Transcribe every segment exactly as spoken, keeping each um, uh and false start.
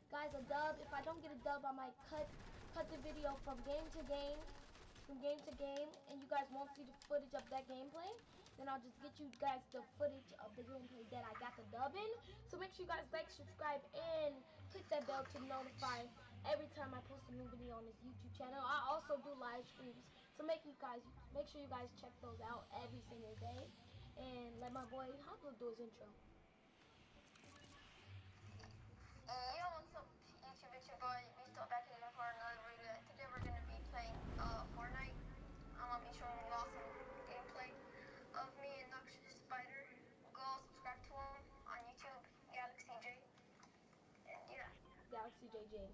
guys, a dub. If I don't get a dub, I might cut cut the video from game to game, from game to game, and you guys won't see the footage of that gameplay. Then I'll just get you guys the footage of the gameplay that I got the dub in. So make sure you guys like, subscribe, and click that bell to notify every time I post a new video on this YouTube channel. I also do live streams, so make you guys make sure you guys check those out every single day. And let my boy Hoplo do his intro. Yo, what's up, YouTube? It's your boy. We still back again for another video. Today we're gonna be playing uh, Fortnite. I'm gonna be showing you awesome gameplay of me and Doctor Spider. Go subscribe to him on YouTube, Galaxy J. And yeah, Galaxy J J.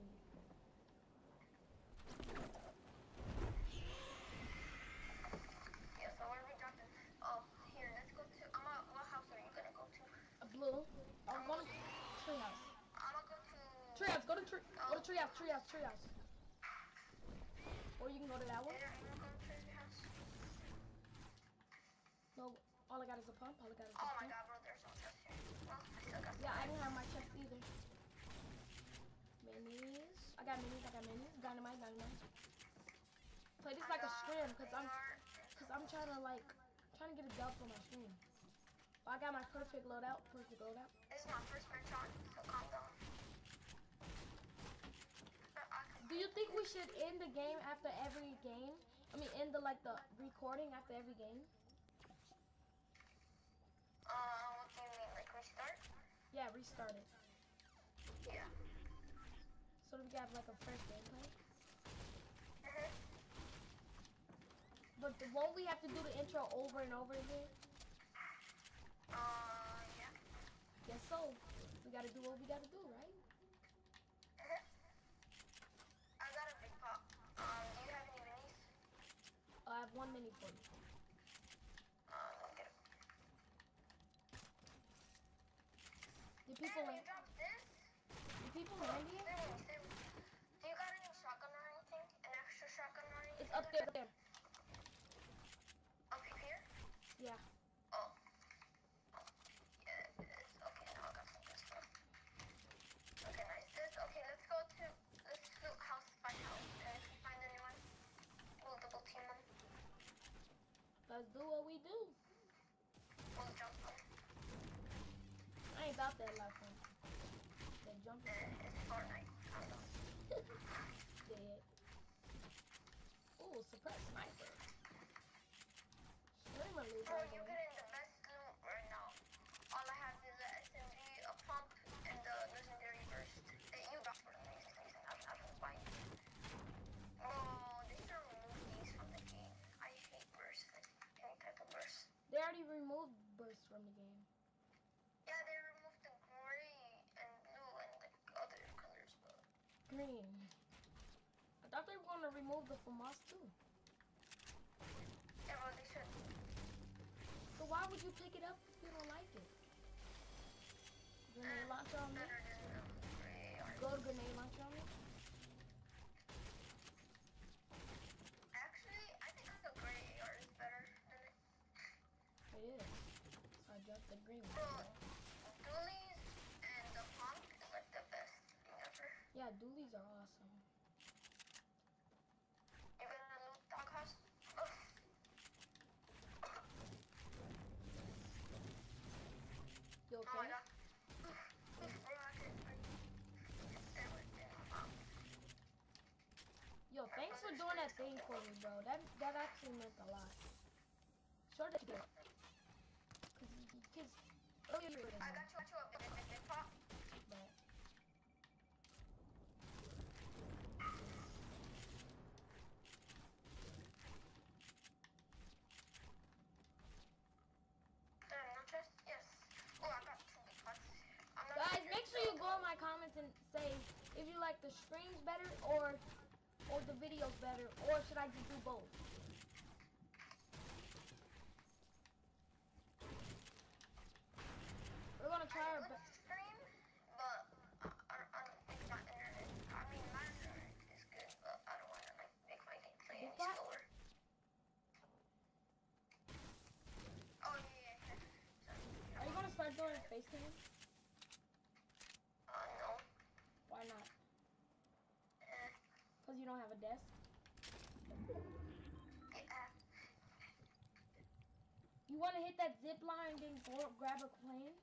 Yeah. So where are we dropping? Oh, here. Let's go to. I'm a, what house are you gonna go to? A blue. I'm going to treehouse. I'm gonna go to. Treehouse. Go to tree. Oh. Go to treehouse. Treehouse. Treehouse. Or you can go to that one. Yeah, I'm gonna go to Treehouse. No, all I got is a pump. All I got is a Oh pump. my God, bro! There's no chest here. Well, I still got. Yeah, I didn't have my chest either. Minis. I got minis. I got minis. Dynamite. Dynamite. Play this like a stream, cause I'm, cause I'm trying to like, trying to get a dub for my stream. But I got my perfect loadout. Perfect loadout. This is my first match on, so calm down. Do you think we should end the game after every game? I mean, end the like the recording after every game? Uh, what do you mean, like restart? Yeah, restart it. Yeah. So that we have like a fresh gameplay. Mhm. But the, won't we have to do the intro over and over again? Uh, yeah. Guess so. We gotta do what we gotta do, right? Mhm. I got a big pop. Um, do you have any minis? I have one mini for you. Uh, let me get it. Did people Damn, you land? dropped this? Did people land here? Stay with me, stay with me. Do you got any shotgun or anything? An extra shotgun or anything? It's up there, up there. Up here? Yeah. Oh. Oh. Yeah, it is. Okay, now I got some good stuff. Okay, nice. This, okay, let's go to, let's loot house by house. And if we find anyone, we'll double team them. Let's do what we do. We'll jump them. I ain't about that life one. That jumping. Uh, it's Fortnite. Calm down. Dead. Ooh, suppress sniper. Streamer loot Bro, right you're there. getting the best loot right now. All I have is a S M G, a pump, and the legendary burst. Hey, you got for amazing, amazing. I'm not gonna buy it. Oh, they should remove these from the game. I hate burst, like any type of burst. They already removed burst from the game. Yeah, they removed the gray and blue and the other colors, but Green. I thought they were going to remove the FAMAS too. yeah, well, they should. So why would you pick it up if you don't like it? Grenade launcher on me? Better than the gray or Go to grenade launcher on me? actually, I think the gray A R is better than it. It is. So I dropped the green one. Bro, dualies and the pump is like the best thing ever. Yeah, dualies are awesome. You're gonna loot doghouse? Oh. You Oh my okay? God. Bro, I can't find Yo, thanks for doing that thing for me, bro. That that actually meant a lot. Sure that you did. Cause, cause earlier you were in I got you, got you a big, big, big pop. but Damn, no chest? Yes. Oh, I got two big pots. I'm not guys, sure. make sure you go in my comments and say if you like the streams better or or the videos better, or should I just do both? We're gonna try I our would best. stream, but I, I don't think my internet. I mean, my internet is good, but I don't want to like make my gameplay any What? slower. Oh yeah, yeah, yeah. Sorry. Are you gonna start doing FaceTime? Uh, no. Why not? have a desk? Yeah. You want to hit that zip line, then go grab a plane?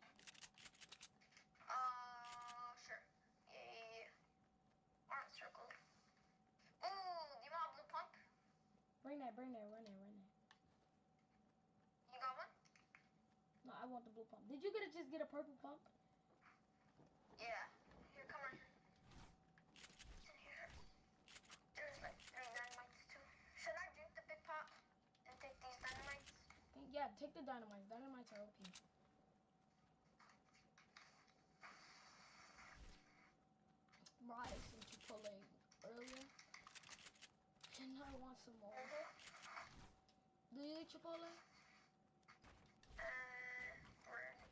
Uh, sure. Yeah, yeah, yeah. Arm circle. Ooh, do you want a blue pump? Bring that, bring that, run that, run that. You got one? No, I want the blue pump. Did you get to just get a purple pump? Yeah. Here, come on. It's in here. There's like three dynamites too. Should I drink the big pot and take these dynamites? Yeah, take the dynamites. Dynamites are okay. Bro, I ate some Chipotle earlier. And I want some more. Mm-hmm. Do you eat Chipotle? Uh, where is it?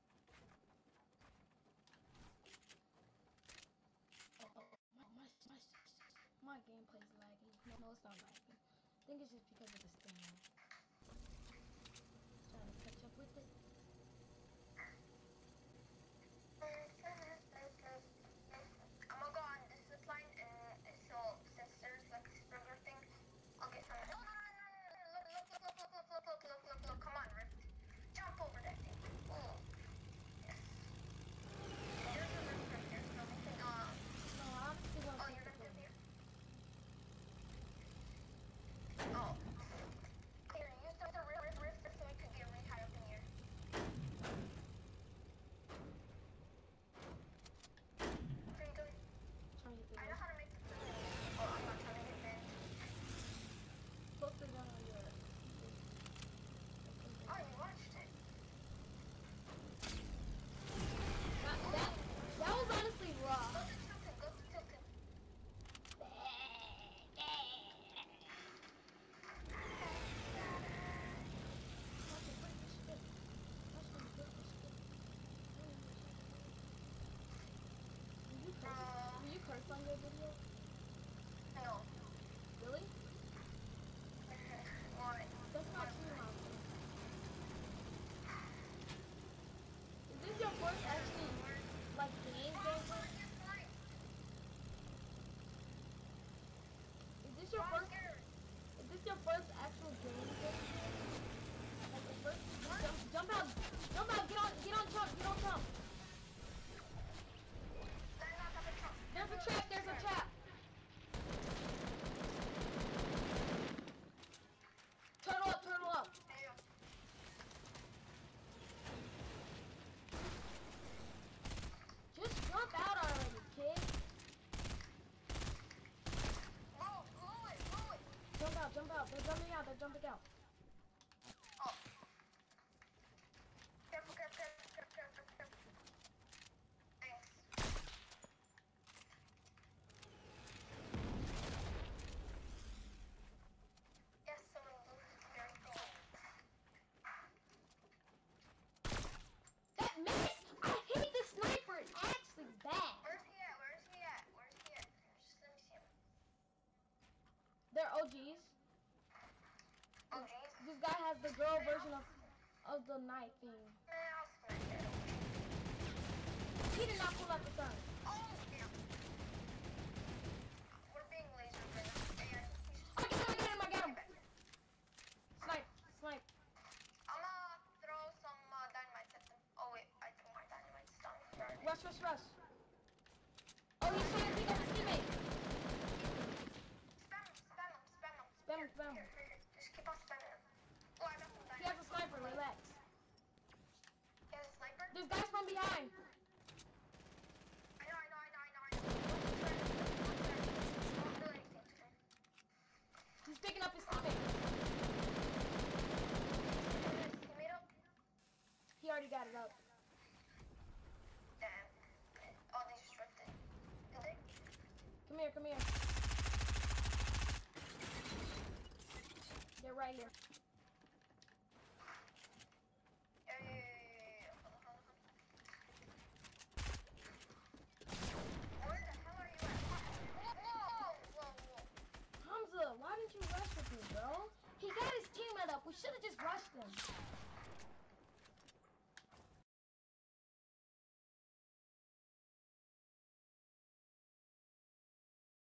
Oh, oh, my, my, my, my gameplay's lagging. No, no, it's not lagging. I think it's just because of the stand. Trying to catch up with it. I'm gonna go on this zip line and so since there's like this burger thing, I'll get some. No, no, no, no, no, look, look, look, look, look, look, look, look, look, look, come on, Rift. Jump over that thing. Oh, yes. There's a rift right here, so we can, uh, No, I honestly want to oh, take you're the gonna get plane. here? Oh. Here, use the, the rift, rift, rift so we could get really high up in here. Where are you going? Trying to get the I know lift. how to make the plane. Oh, I'm not trying to get there. Post the gun on your... Oh, you watched it. That, that, that was honestly Go rough. to Tilted, go to Tilted. Will you curse on your video? No. Really? Why? That's not true, Mom. Is this your first actually, like, game gameplay? Is this your first, is this your first actual game gameplay? Like the first, jump, jump out, jump out, get on, get on jump, get on jump. There's a trap, there's a trap. Turtle up, turtle up. Just jump out already, kid. Jump out, jump out. They're jumping out, they're jumping out. Oh. Careful, careful, careful, careful, careful, careful. Thanks. Yes, someone blew everything. That miss! I hate the sniper, it actually is bad. Where's he at? Where's he at? Where's he at? Just let me see him. They're O Gs. Oh, jeez. This guy has the girl version of, of the knife thing. Man, I'll smack that. He did not pull out the gun. Oh, damn. We're being lasered right now. And we should... I got him, I got him, I got him. Snipe, snipe. I'm gonna throw some uh, dynamite at them. Oh, wait. I threw my dynamite down. Rush, rush, rush. Oh, he's trying to pick up his teammate. Spam him, spam him, spam him. Spam him, spam him. Here, here, here. Just keep on spamming him. Oh, I got some He has dynamite. a sniper, relax. He has a sniper? There's guys from behind. I know, I know, I know, I know, I know. Don't do anything to him. He's picking up his teammate. He made up. He already got it up. Damn. Oh, they just ripped it. Did they? Come here, come here. They're right here. Yeah, yeah, yeah, yeah, yeah. Hold on, hold on, hold on. Where the hell are you at? Whoa, whoa, whoa. Hamza, why didn't you rush with me, bro? He got his teammate up. We should have just rushed him.